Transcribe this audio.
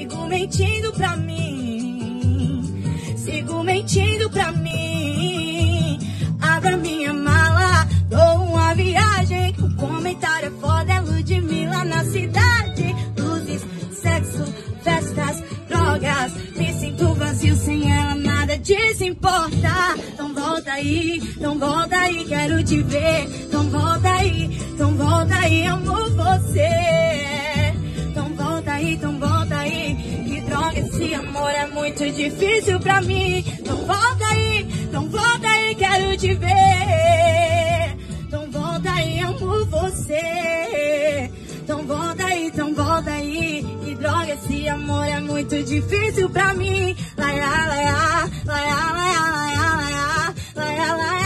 sigo mentindo pra mim, sigo mentindo pra mim. Abra minha mala, dou uma viagem, o comentário é foda, é Ludmilla na cidade. Luzes, sexo, festas, drogas, me sinto vazio sem ela, nada desimporta. Então volta aí, quero te ver. Então volta aí, amo você. Então volta aí, que droga, esse amor é muito difícil pra mim. Então volta aí, quero te ver. Então volta aí, amo você. Então volta aí, que droga, esse amor é muito difícil pra mim. Laia, laia, laia, laia, laia, laia, laia, laia.